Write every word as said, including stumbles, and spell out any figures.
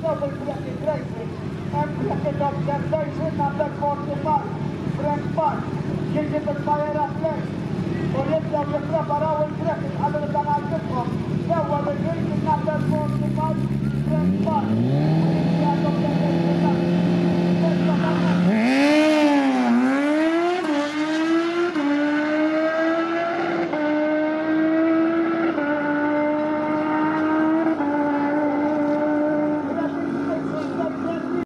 double bracket racing and bracket observation number forty-five. Frank Park, jiġi bil-fire up lane. U jibdaw jipreparaw il-bracket għal